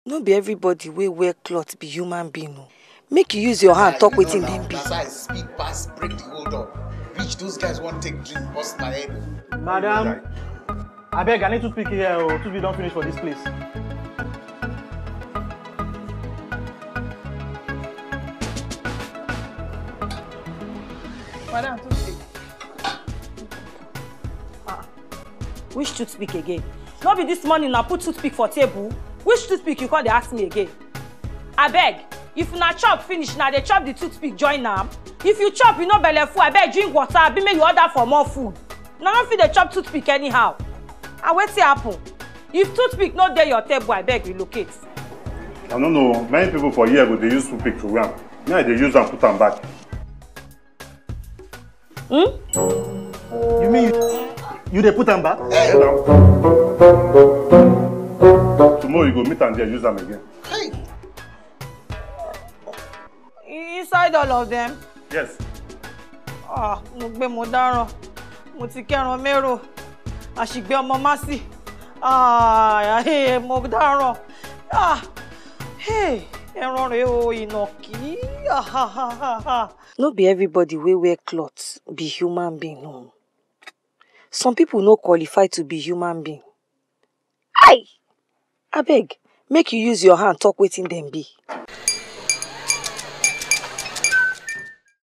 No be everybody wey wear cloth be human being. Make you use your hand talk wetin dem be. That's why I speed pass, break the hold up. Reach those guys want take drink, bust my head. Madam, I beg, I need to speak here. Toothpick don't finish for this place. Madam, toothpick. Which toothpick again? No be this morning I put toothpick for table. Which toothpick you call dey ask me again? Abeg, if una chop finish, na dey chop the toothpick join am. If you chop, you no belle full, abeg drink water, abi make you order for more food. Na no fit dey chop toothpick anyhow. And wetin happen? If toothpick no dey your table, abeg relocate. I don't know. Many people for here go dey use toothpick to am. Now they use am put am back. You mean you dey put am back? Tomorrow you go meet am there, use am again. Hey. Inside all of them? Yes. Mo gbé mo dáràn. Mo ti kẹ́ran mérò. Àṣìgbé ọmọ Másì. Mo dáràn. Ẹran rẹ̀ o ìnàkí. No be everybody wey wear cloth be human being. No. Some people no qualify to be human being. Abeg, make you use your hand talk wetin dem be.